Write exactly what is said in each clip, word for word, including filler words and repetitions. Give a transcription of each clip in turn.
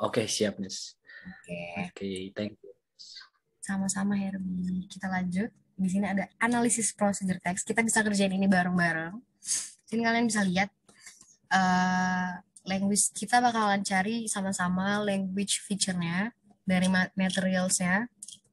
Oke, siap, Miss. Oke, Oke, thank you. sama-sama Herbie. Kita lanjut. Di sini ada analisis procedure text. Kita bisa kerjain ini bareng-bareng. Sini kalian bisa lihat uh, language kita bakalan cari sama-sama language feature-nya dari materials-nya.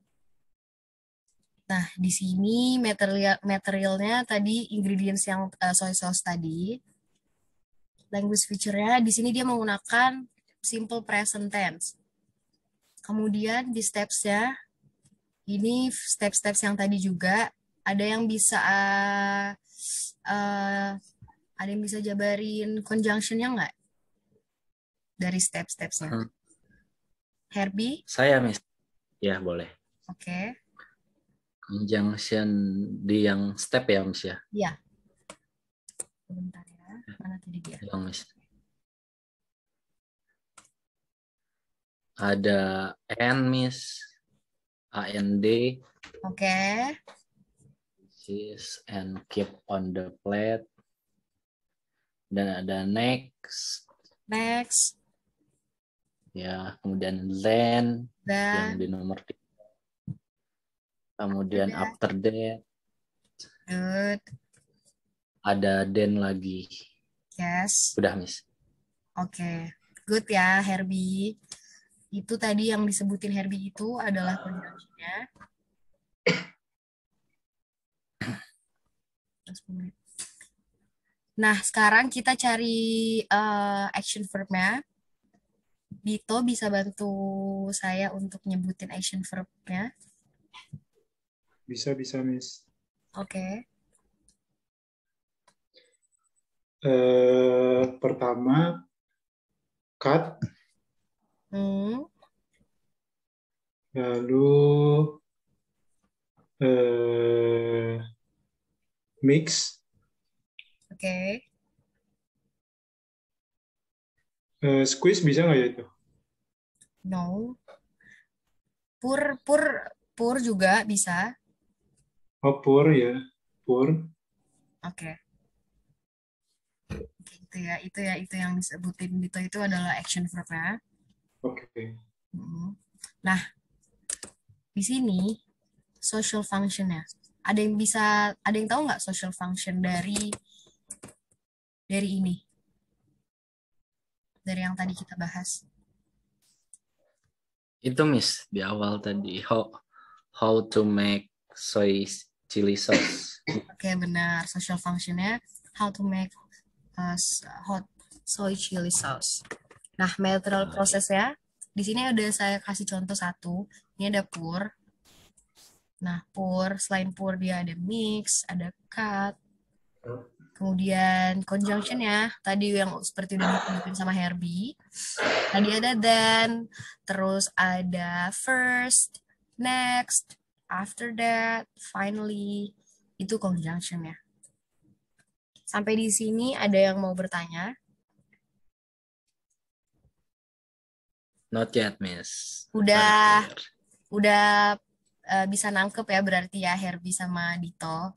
Nah, di sini material materialnya tadi ingredients yang uh, soy sauce tadi. Language feature-nya di sini dia menggunakan simple present tense. Kemudian di steps-nya ini step-steps yang tadi juga ada yang bisa uh, uh, ada yang bisa jabarin conjunction-nya nggak dari step-stepsnya? Hmm. Herbie? Saya, Miss. Ya, boleh. Oke. Okay. Conjunction di yang step ya, Miss ya? Iya. Bentar ya. Mana tadi dia? Yang Miss. Ada and, Miss. A N D. Oke. Okay. Cheese and keep on the plate. Dan ada next. Next. Ya, kemudian then, then yang di nomor tiga. Kemudian after that. Good. Ada then lagi. Yes. Udah, Miss. Oke. Okay. Good ya, Herbie. Itu tadi yang disebutin Herbie itu adalah conjunction-nya. Nah, sekarang kita cari uh, action verb-nya. Dito bisa bantu saya untuk nyebutin action verb-nya? Bisa, bisa, Miss. Oke. Okay. Uh, pertama, cut. Hmm. Lalu uh, mix. Oke. Okay. Uh, squeeze bisa nggak ya itu? No. Pur, pur, pur juga bisa. Oh, pour ya, pour. Oke. Okay. Itu ya, itu ya, itu yang disebutin Dito itu adalah action verb-nya. Oke. Okay. Nah, di sini social function-nya. Ada yang bisa, ada yang tahu nggak social function dari dari ini? Dari yang tadi kita bahas. Itu, Miss, di awal tadi. How, how to make soy chili sauce. Oke, okay, benar. Social function-nya how to make uh, hot soy chili sauce. Nah, material prosesnya di sini ada saya kasih contoh satu. Ini ada pour. Nah, pour, selain pour dia ada mix, ada cut. Kemudian conjunction-nya tadi yang seperti udah disebutin sama Herbie. Tadi ada then, terus ada first, next, after that, finally. Itu conjunction-nya. Sampai di sini ada yang mau bertanya? Not yet, Miss. Udah, udah uh, bisa nangkep ya berarti ya Herbie sama Dito.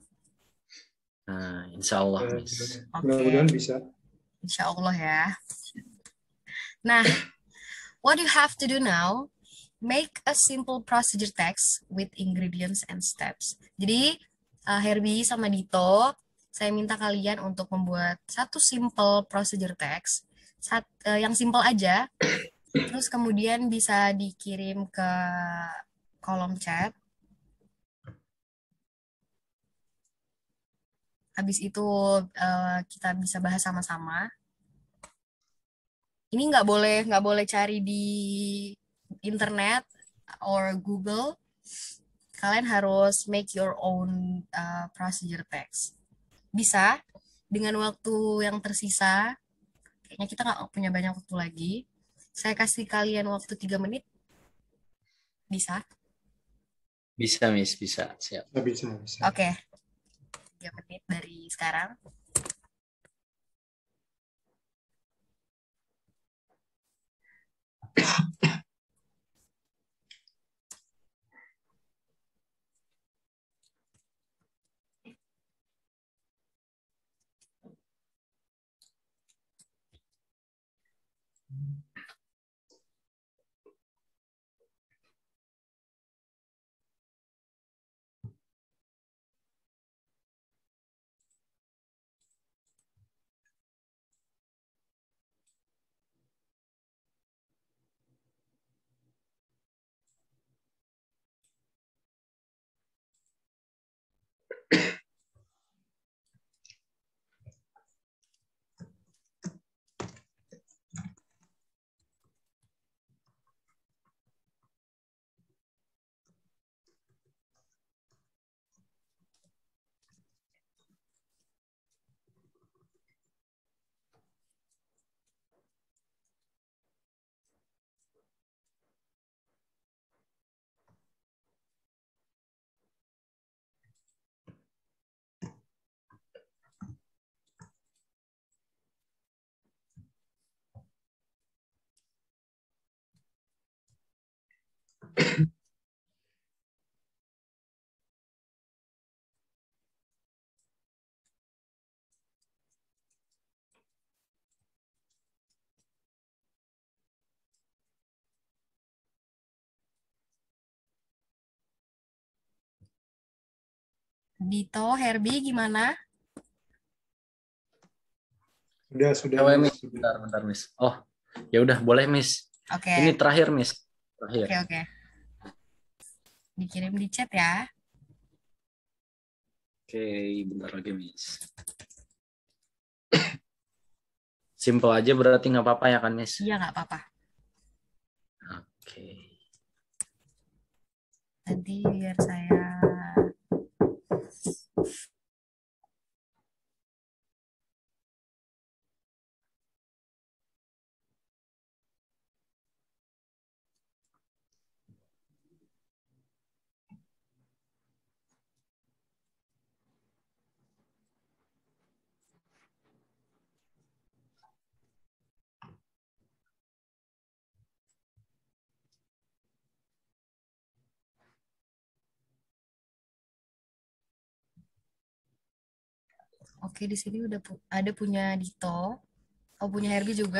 Nah, insya Allah, Miss. Oke. Mudah-mudahan bisa. Insya Allah ya. Nah, what you have to do now, make a simple procedure text with ingredients and steps. Jadi, uh, Herbie sama Dito, saya minta kalian untuk membuat satu simple procedure text, sat, uh, yang simple aja, terus kemudian bisa dikirim ke kolom chat. Habis itu uh, kita bisa bahas sama-sama. Ini nggak boleh nggak boleh cari di internet or Google. Kalian harus make your own uh, procedure text. Bisa dengan waktu yang tersisa. Kayaknya kita nggak punya banyak waktu lagi. Saya kasih kalian waktu tiga menit. Bisa? Bisa, Miss. Bisa. Siap. Bisa, bisa. Oke. Okay. tiga menit dari sekarang. Dito, Herbie gimana? Sudah, sudah, Cewek, Miss. Miss. Bentar, bentar, Miss. Oh, ya udah boleh, Miss. Oke. Ini terakhir, Miss. Terakhir. Oke, oke. Dikirim di chat ya. Oke, bentar lagi, Miss. Simple aja berarti nggak apa-apa ya kan, Miss? Iya, nggak apa-apa. Oke. Nanti biar saya... Oke, di sini udah pu- ada punya Dito. Oh, punya Herbie juga.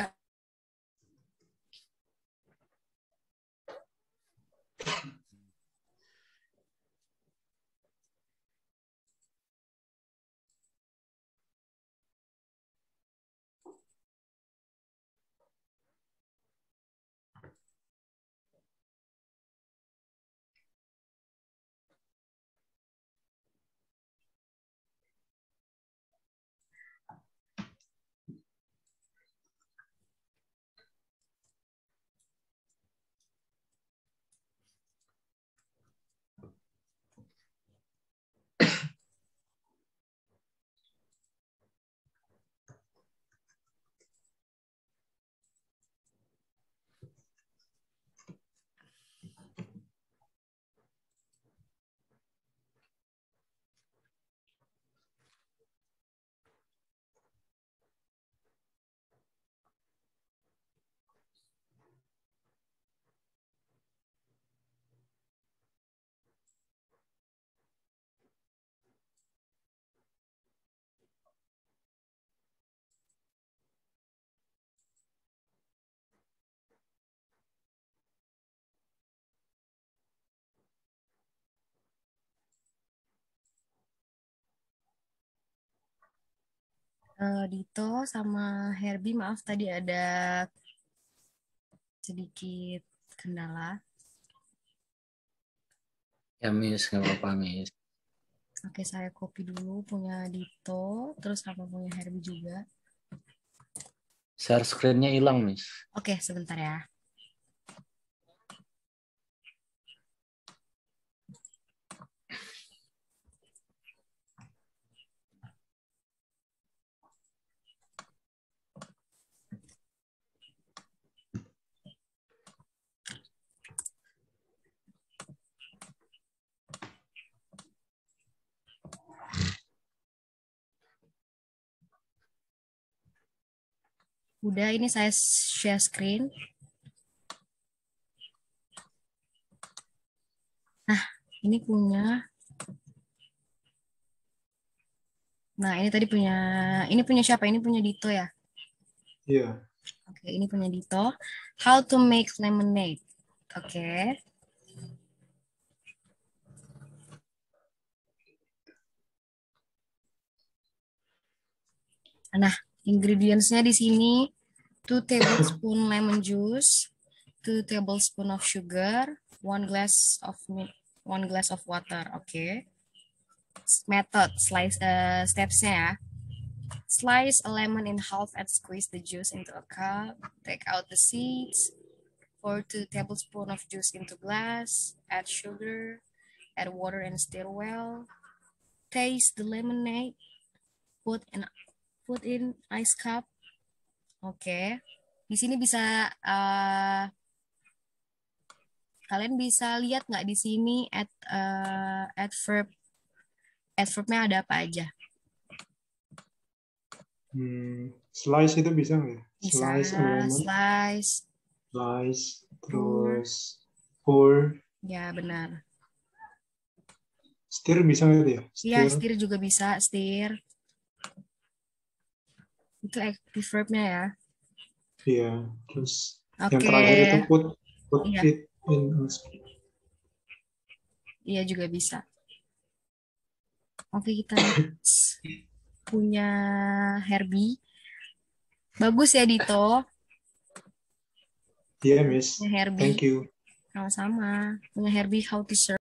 Eh, Dito sama Herbie, maaf tadi ada sedikit kendala. Ya, Miss. Nggak apa-apa, Miss. Oke, saya copy dulu punya Dito, terus sama punya Herbie juga. Share screen-nya hilang, Miss. Oke, sebentar ya. Udah, ini saya share screen. Nah, ini punya. Nah, ini tadi punya, ini punya siapa? Ini punya Dito ya? Iya. Oke, ini punya Dito. How to make lemonade. Oke. Nah, ingredients-nya di sini two tablespoon lemon juice, two tablespoon of sugar, one glass of milk, one glass of water. Oke. Method slice uh, steps-nya ya. Slice a lemon in half and squeeze the juice into a cup. Take out the seeds. Pour two tablespoons of juice into glass. Add sugar. Add water and stir well. Taste the lemonade. Put in put in ice cup. Oke. Okay. Di sini bisa uh, kalian bisa lihat nggak di sini at uh, adverb adverbnya ada apa aja? Hmm, slice itu bisa nggak ya? Bisa Slice a lemon. slice, Slice, terus pour. Ya, benar. Steer bisa nggak ya? Iya, Steer. steer juga bisa, steer. Itu active verb-nya ya. Iya. Terus Oke. yang terakhir itu put put Iya. it in. Iya juga bisa. Oke, kita next. Punya Herbie. Bagus ya, Dito. Iya, Miss. Punya Herbie. Thank you. Sama-sama. Punya Herbie, how to serve.